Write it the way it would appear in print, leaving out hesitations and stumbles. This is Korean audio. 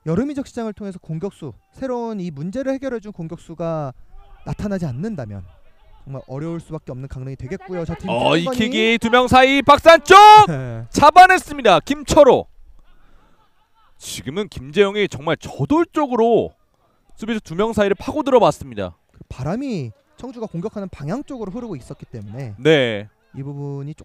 여름이적 시장을 통해서 공격수, 새로운 이 문제를 해결해준 공격수가 나타나지 않는다면 정말 어려울 수밖에 없는 강릉이 되겠고요. 자, 이킥이 두 명 사이 박산 쪽 네. 잡아냈습니다. 김철호. 지금은 김재영이 정말 저돌적으로 수비수 두 명 사이를 파고 들어봤습니다. 바람이 청주가 공격하는 방향 쪽으로 흐르고 있었기 때문에 네. 이 부분이